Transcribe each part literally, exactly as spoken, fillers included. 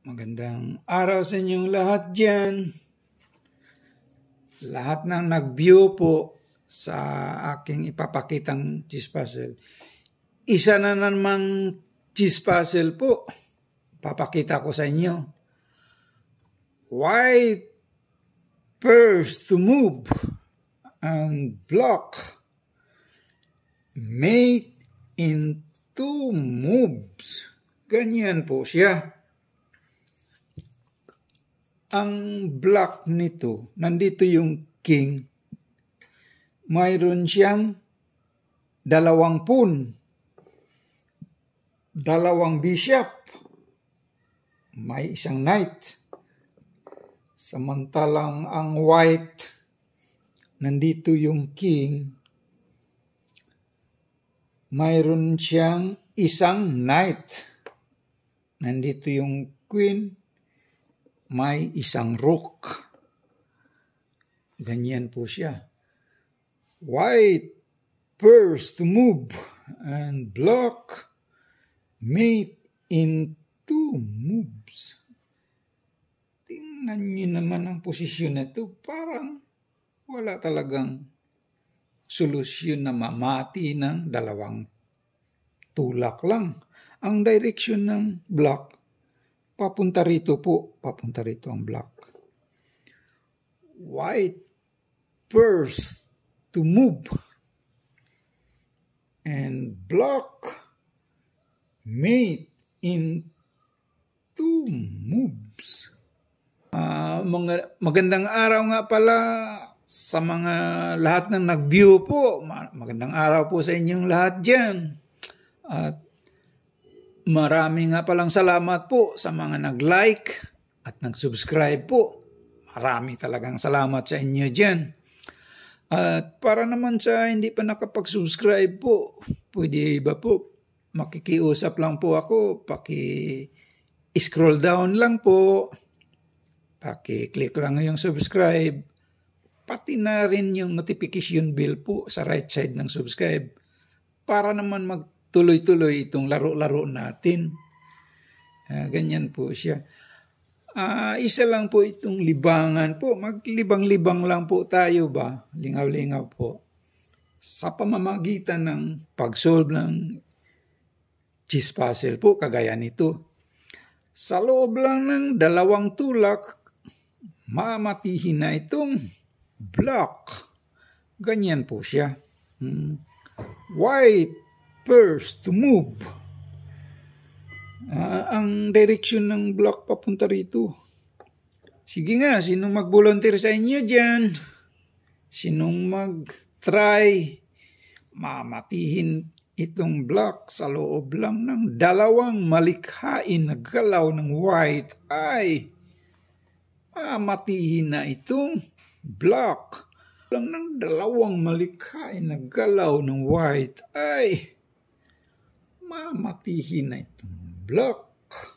Magandang araw sa inyong lahat dyan. Lahat ng nag-view po sa aking ipapakitang cheese puzzle. Isa na namang cheese puzzle po. Papakita ko sa inyo. White pears to move and block made in two moves. Ganyan po siya. Ang block nito, nandito yung king, mayroon siyang dalawang pawn, dalawang bishop, may isang knight. Samantalang ang white, nandito yung king, mayroon siyang isang knight. Nandito yung queen, may isang rook. Ganyan po siya. White pears to move and block made in two moves. Tingnan nyo naman ang posisyon na ito. Parang wala talagang solusyon na mamati ng dalawang tulak lang. Ang direction ng block, papunta rito po, papunta rito ang block. White pears to move and block made in two moves. Uh, mga, magandang araw nga pala sa mga lahat ng nag-view po. Magandang araw po sa inyong lahat dyan. At marami nga palang salamat po sa mga nag-like at nag-subscribe po. Marami talagang salamat sa inyo dyan. At para naman sa hindi pa nakapag-subscribe po, pwede ba po, makikiusap lang po ako, paki-scroll down lang po, paki-click lang yung subscribe, pati na rin yung notification bell po sa right side ng subscribe para naman mag tuloy-tuloy itong laro-laro natin. Uh, ganyan po siya. Uh, isa lang po itong libangan po. Maglibang-libang lang po tayo ba? Lingaw-lingaw po. Sa pamamagitan ng pag-solve ng cheese puzzle po, kagaya nito. Sa loob lang ng dalawang tulak, mamatihin na itong block. Ganyan po siya. Hmm. White pears to move. Uh, ang direction ng block papunta rito. Sige nga, sinong mag-volunteer sa inyo dyan? Sinong mag-try mamatihin itong block sa loob lang ng dalawang malikhain na galaw ng white ay mamatihin na itong block lang ng dalawang malikhain na galaw ng white ay mamatihin na itong block.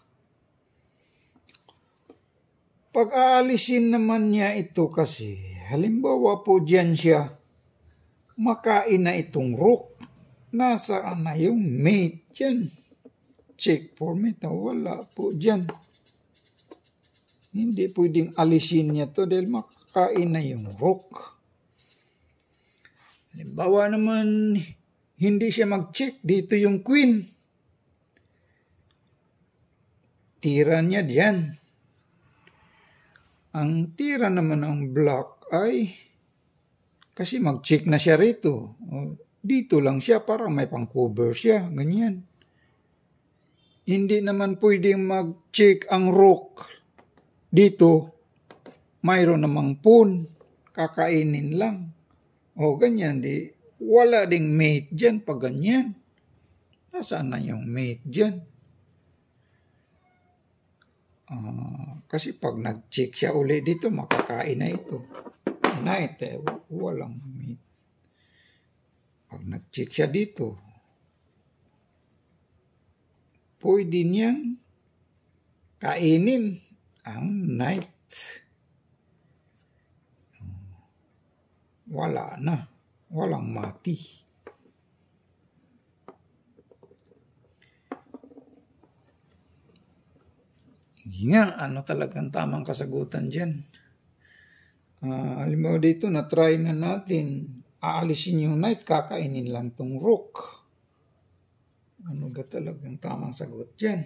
Pag-aalisin naman niya ito kasi, halimbawa po dyan siya, makain na itong rook. Nasaan na yung mate dyan? Check for mate na wala po dyan. Hindi pwedeng alisin niya to dahil makain na yung rook. Halimbawa naman, hindi siya mag-check. Dito yung queen. Tira niya diyan. Ang tira naman ng block ay kasi mag-check na siya rito. Dito lang siya para may pang-cover siya. Ganyan. Hindi naman pwedeng mag-check ang rook. Dito, mayroon namang pawn. Kakainin lang. O ganyan di. Wala ding mate dyan pag ganyan. Nasaan na yung mate dyan? Uh, kasi pag nag-check siya uli dito, makakain na ito. Knight eh, walang mate. Pag nag-check siya dito, pwede niyang kainin ang knight. Wala na. Walang mati. Nga, ano talagang tamang kasagutan dyan? Uh, halimbawa dito, na-try na natin. Aalisin yung knight, kakainin lang tong rook. Ano ba talagang tamang sagot dyan?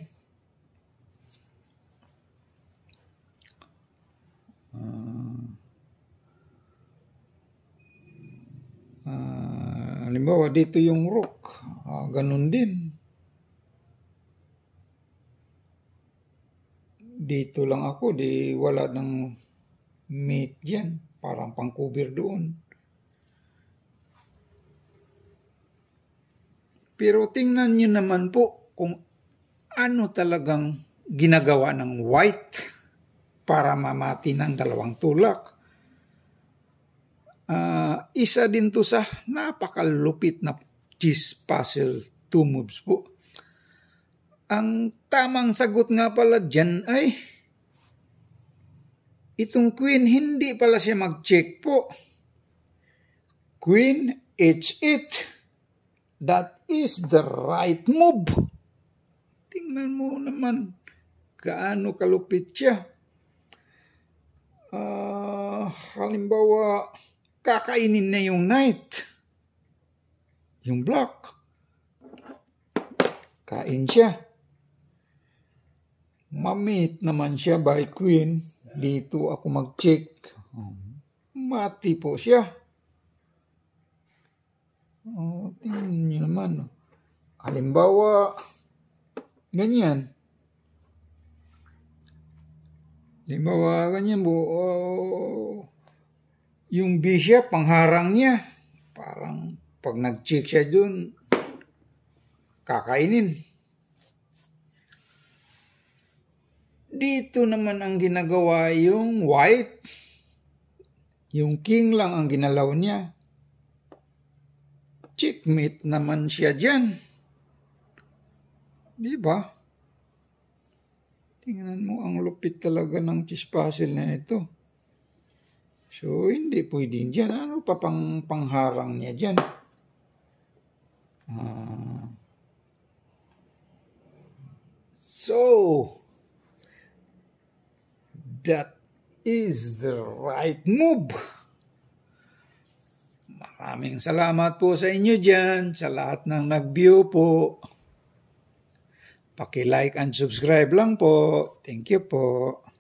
Uh, uh, halimbawa dito yung rook. Uh, ganun din. Dito lang ako, di wala ng mate dyan. Parang pang-cover doon. Pero tingnan nyo naman po kung ano talagang ginagawa ng white para mamati ng dalawang tulak. Uh, isa din to sa napakalupit na chess puzzle, two moves po. Ang tamang sagot nga pala dyan ay itong queen, hindi pala siya mag-check po. Queen h eight. That is the right move. Tingnan mo naman gaano kalupit siya. Uh, halimbawa, kakainin na yung knight. Yung black. Kain siya. Mamit naman siya by queen. Dito ako mag-check. Mati po siya. Oh, tingnan niyo naman. Halimbawa, ganyan. Halimbawa, ganyan po. Oh, yung bishop, pangharang niya. Parang pag nag-check siya dun, kakainin. Dito naman ang ginagawa yung white. Yung king lang ang ginalaw niya. Checkmate naman siya dyan. Di ba? Tingnan mo, ang lupit talaga ng chess puzzle na ito. So, hindi pwede dyan. Ano pa pang pangharang niya dyan? Ah. So, that is the right move. Maraming salamat po sa inyo dyan, sa lahat ng nag-view po. Paki-like and subscribe lang po. Thank you po.